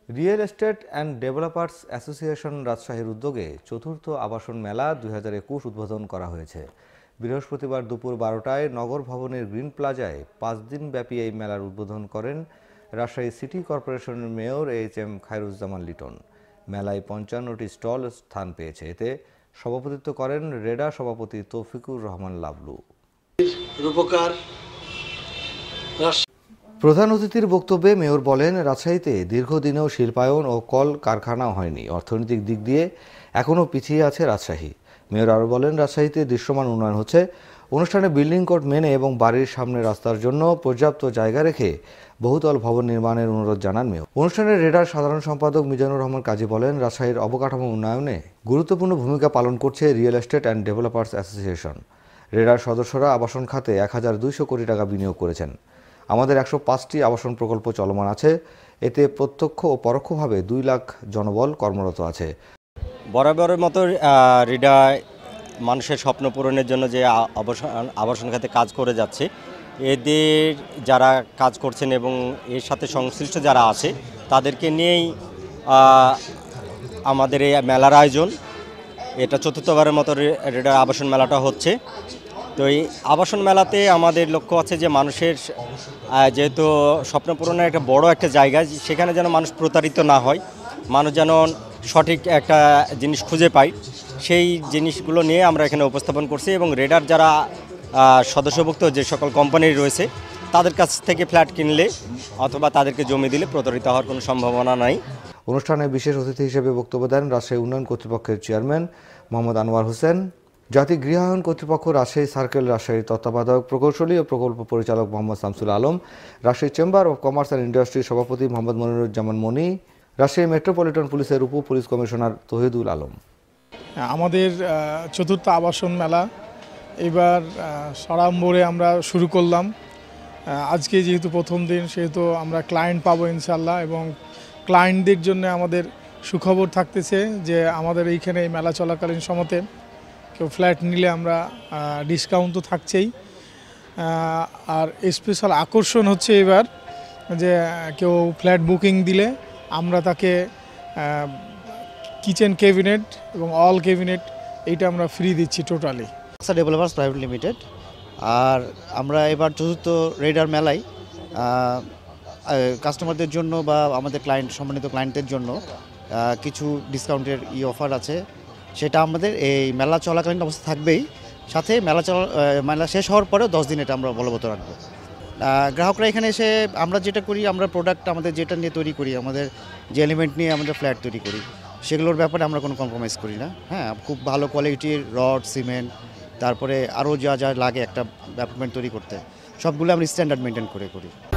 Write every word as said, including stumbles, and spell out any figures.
Real estate and developers association রাজশাহীর উদ্যোগে চতুর্থ আবাসন মেলা দুই হাজার একুশ উদ্বোধন করা হয়েছে। বৃহস্পতিবার দুপুর বারোটায় নগর ভবনের গ্রিন প্লাজায় পাঁচ দিনব্যাপী এই মেলার উদ্বোধন করেন রাজশাহী সিটি কর্পোরেশনের মেয়র এ.এইচ.এম খায়রুজ্জামান লিটন। মেলায় পঞ্চান্নটি স্টল স্থান পেয়েছে। এতে সভাপতিত্ব করেন রেডা সভাপতি তৌফিকুর রহমান লাবলু। প্রধান অতিথির বক্তব্যে মেয়র বলেন, রাজশাহীতে দীর্ঘদিনেও শিল্পায়ন ও কল কারখানাও হয়নি। অর্থনৈতিক দিক দিয়ে এখনও পিছিয়ে আছে রাজশাহী। মেয়র আরও বলেন, রাজশাহীতে দৃশ্যমান উন্নয়ন হচ্ছে। অনুষ্ঠানে বিল্ডিং কোড মেনে এবং বাড়ির সামনে রাস্তার জন্য পর্যাপ্ত জায়গা রেখে বহুতল ভবন নির্মাণের অনুরোধ জানান মেয়র। অনুষ্ঠানে রেডার সাধারণ সম্পাদক মিজানুর রহমান কাজী বলেন, রাজশাহীর অবকাঠামো উন্নয়নে গুরুত্বপূর্ণ ভূমিকা পালন করছে real estate and developers association. রেডার সদস্যরা আবাসন খাতে এক হাজার দুইশো কোটি টাকা বিনিয়োগ করেছেন। আমাদের একশো পাঁচটি আবাসন প্রকল্প চলমান আছে। এতে প্রত্যক্ষ ও পরোক্ষভাবে দুই লাখ জনবল কর্মরত আছে। বরাবরের মতো রেডা মানুষের স্বপ্ন পূরণের জন্য যে আবাসন আবাসন খাতে কাজ করে যাচ্ছে, এদের যারা কাজ করছেন এবং এর সাথে সংশ্লিষ্ট যারা আছে তাদেরকে নিয়েই আমাদের এই মেলার আয়োজন। এটা চতুর্থবারের মতো রেডা আবাসন মেলাটা হচ্ছে। তো এই আবাসন মেলাতে আমাদের লক্ষ্য আছে যে মানুষের যেহেতু স্বপ্ন পূরণের একটা বড় একটা জায়গা, সেখানে যেন মানুষ প্রতারিত না হয়, মানুষ যেন সঠিক একটা জিনিস খুঁজে পায়, সেই জিনিসগুলো নিয়ে আমরা এখানে উপস্থাপন করছি। এবং রেডার যারা সদস্যভুক্ত যে সকল কোম্পানি রয়েছে তাদের কাছ থেকে ফ্ল্যাট কিনলে অথবা তাদেরকে জমি দিলে প্রতারিত হওয়ার কোনো সম্ভাবনা নাই। অনুষ্ঠানে বিশেষ অতিথি হিসেবে বক্তব্য দেন রাজশাহী উন্নয়ন কর্তৃপক্ষের চেয়ারম্যান মোহাম্মদ আনওয়ার হোসেন, জাতীয় গৃহায়ন কর্তৃপক্ষ রাজশাহী সার্কেল রাজশাহীর তত্ত্বাবধায়ক প্রকৌশলী ও প্রকল্প পরিচালক Mohammad Shamsul Alam, Rajshahi chamber of commerce and ইন্ডাস্ট্রির সভাপতি মোহাম্মদ মনিরুজ্জামান মনি, রাজশাহী মেট্রোপলিটন পুলিশের উপ পুলিশ কমিশনার তহিদুল আলম। আমাদের চতুর্থ আবাসন মেলা এবার সাড়ম্বরে আমরা শুরু করলাম। আজকে যেহেতু প্রথম দিন, সেহেতু আমরা ক্লায়েন্ট পাবো ইনশাল্লাহ, এবং ক্লায়েন্টদের জন্য আমাদের সুখবর থাকতেছে যে আমাদের এইখানে মেলা চলাকালীন সময়তে কেউ ফ্ল্যাট নিলে আমরা ডিসকাউন্ট তো থাকছেই। আর স্পেশাল আকর্ষণ হচ্ছে এবার যে কেউ ফ্ল্যাট বুকিং দিলে আমরা তাকে কিচেন ক্যাবিনেট এবং অল ক্যাবিনেট এইটা আমরা ফ্রি দিচ্ছি টোটালি। Developers private limited. আর আমরা এবার চতুর্থ রেডার মেলায় কাস্টমারদের জন্য বা আমাদের ক্লায়েন্ট সম্মানিত ক্লায়েন্টদের জন্য কিছু ডিসকাউন্টের ই অফার আছে। সেটা আমাদের এই মেলা চলাকালীন অবস্থা থাকবেই, সাথে মেলা চলা মেলা শেষ হওয়ার পরেও দশ দিন এটা আমরা বলবৎ রাখবো। গ্রাহকরা এখানে এসে আমরা যেটা করি, আমরা প্রোডাক্ট আমাদের যেটা নিয়ে তৈরি করি, আমাদের যে এলিমেন্ট নিয়ে আমাদের ফ্ল্যাট তৈরি করি, সেগুলোর ব্যাপারে আমরা কোনো কম্প্রোমাইজ করি না। হ্যাঁ, খুব ভালো কোয়ালিটির রড, সিমেন্ট, তারপরে আরও যা যা লাগে একটা অ্যাপার্টমেন্ট তৈরি করতে, সবগুলো আমরা স্ট্যান্ডার্ড মেনটেন করে করি।